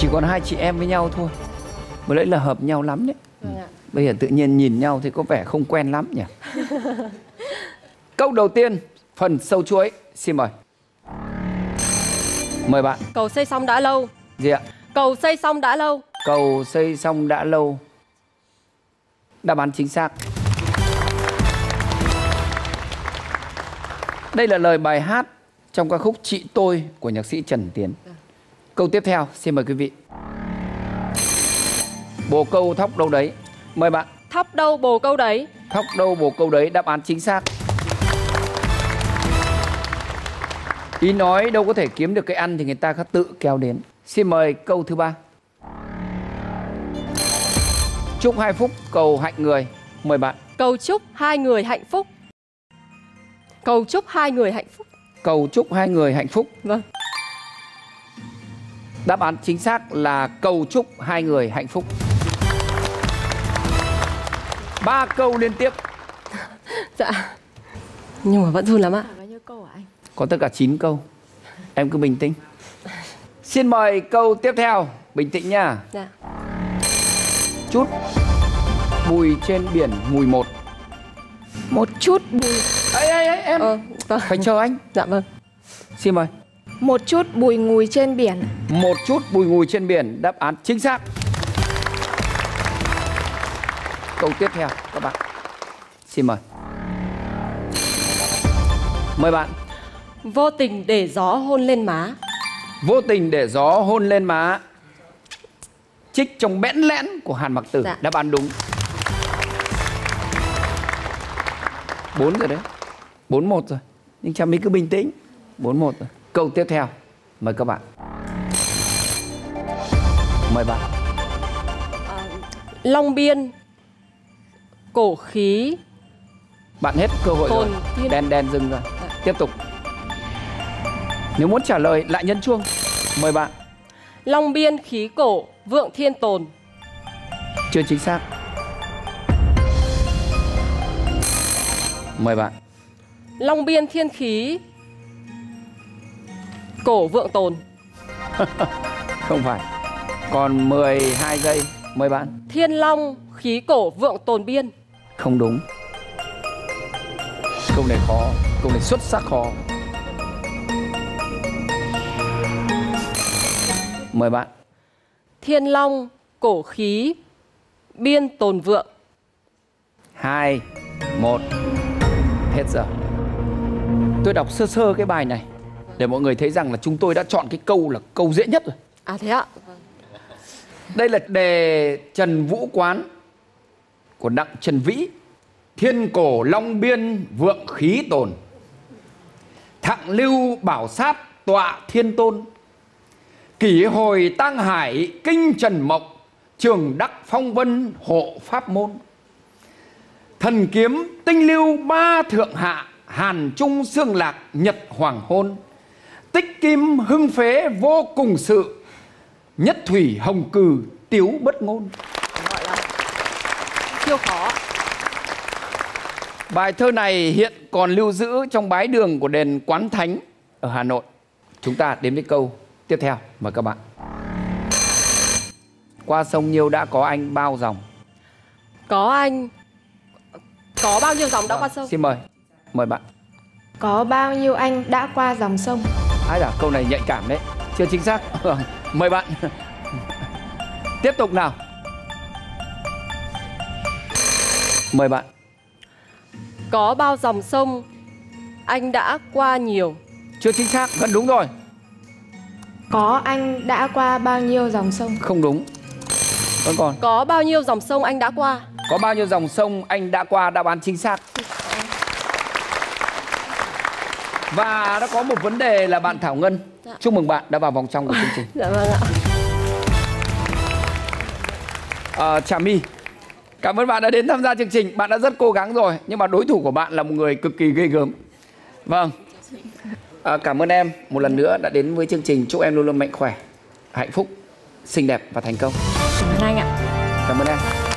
Chỉ còn hai chị em với nhau thôi. Mới đấy là hợp nhau lắm đấy. Bây giờ tự nhiên nhìn nhau thì có vẻ không quen lắm nhỉ. Câu đầu tiên, phần sâu chuỗi. Xin mời. Mời bạn. Cầu xây xong đã lâu. Gì ạ? Cầu xây xong đã lâu. Cầu xây xong đã lâu. Đáp án chính xác. Đây là lời bài hát trong ca khúc Chị Tôi của nhạc sĩ Trần Tiến. Câu tiếp theo, xin mời quý vị. Bồ câu thóc đâu đấy. Mời bạn. Thóc đâu bồ câu đấy. Thóc đâu bồ câu đấy, đáp án chính xác. Ý nói đâu có thể kiếm được cái ăn thì người ta có tự kéo đến. Xin mời câu thứ ba. Chúc hai phúc cầu hạnh người. Mời bạn. Cầu chúc hai người hạnh phúc. Cầu chúc hai người hạnh phúc. Cầu chúc hai người hạnh phúc. Vâng. Đáp án chính xác là cầu chúc hai người hạnh phúc. 3 câu liên tiếp. Dạ. Nhưng mà vẫn run lắm ạ. Bao nhiêu câu hả anh? Có tất cả 9 câu. Em cứ bình tĩnh. Xin mời câu tiếp theo. Bình tĩnh nha. Dạ. Chút bùi trên biển mùi một. Một chút bùi. Ê em. Vâng. Phải chờ anh. Dạ vâng. Xin mời. Một chút bùi ngùi trên biển. Một chút bùi ngùi trên biển. Đáp án chính xác. Câu tiếp theo các bạn. Xin mời. Mời bạn. Vô tình để gió hôn lên má. Vô tình để gió hôn lên má. Trích trong bẽn lẽn của Hàn Mặc Tử. Dạ. Đáp án đúng. 4 rồi đấy. 4-1 rồi. Nhưng Trà My cứ bình tĩnh. 4-1 rồi. Câu tiếp theo. Mời các bạn. Mời bạn. Long Biên. Cổ khí. Bạn hết cơ hội rồi. Đen dừng rồi. Tiếp tục. Nếu muốn trả lời lại nhấn chuông. Mời bạn. Long Biên khí cổ vượng thiên tồn. Chưa chính xác. Mời bạn. Long Biên thiên khí cổ vượng tồn. Không phải. Còn 12 giây. Mời bạn. Thiên long khí cổ vượng tồn biên. Không đúng. Câu này khó. Câu này xuất sắc khó. Mời bạn. Thiên long cổ khí biên tồn vượng. 2, 1. Hết giờ. Tôi đọc sơ sơ cái bài này để mọi người thấy rằng là chúng tôi đã chọn cái câu là câu dễ nhất rồi. À thế ạ? Đây là đề Trần Vũ Quán của Đặng Trần Vĩ. Thiên cổ long biên vượng khí tồn. Thặng lưu bảo sát tọa thiên tôn. Kỷ hồi tăng hải kinh trần mộng. Trường đắc phong vân hộ pháp môn. Thần kiếm tinh lưu ba thượng hạ. Hàn trung xương lạc nhật hoàng hôn. Tích kim hưng phế vô cùng sự. Nhất thủy hồng cừ tiếu bất ngôn. Gọi là siêu khó. Bài thơ này hiện còn lưu giữ trong bái đường của đền Quán Thánh ở Hà Nội. Chúng ta đến với câu tiếp theo. Mời các bạn. Qua sông Nhiêu đã có anh bao dòng. Có anh. Có bao nhiêu dòng đã qua sông? Xin mời. Mời bạn. Có bao nhiêu anh đã qua dòng sông. Ai da, câu này nhạy cảm đấy. Chưa chính xác. Mời bạn. Tiếp tục nào. Mời bạn. Có bao dòng sông anh đã qua nhiều. Chưa chính xác, gần đúng rồi. Có anh đã qua bao nhiêu dòng sông. Không đúng. Vẫn còn. Có bao nhiêu dòng sông anh đã qua. Có bao nhiêu dòng sông anh đã qua, đáp án chính xác. Và đã có một vấn đề là bạn Thảo Ngân. Dạ. Chúc mừng bạn đã vào vòng trong của chương trình. Dạ vâng ạ. Trà My, cảm ơn bạn đã đến tham gia chương trình. Bạn đã rất cố gắng rồi, nhưng mà đối thủ của bạn là một người cực kỳ ghê gớm. Vâng. Cảm ơn em một lần nữa đã đến với chương trình. Chúc em luôn luôn mạnh khỏe, hạnh phúc, xinh đẹp và thành công. Cảm ơn anh ạ. Cảm ơn em.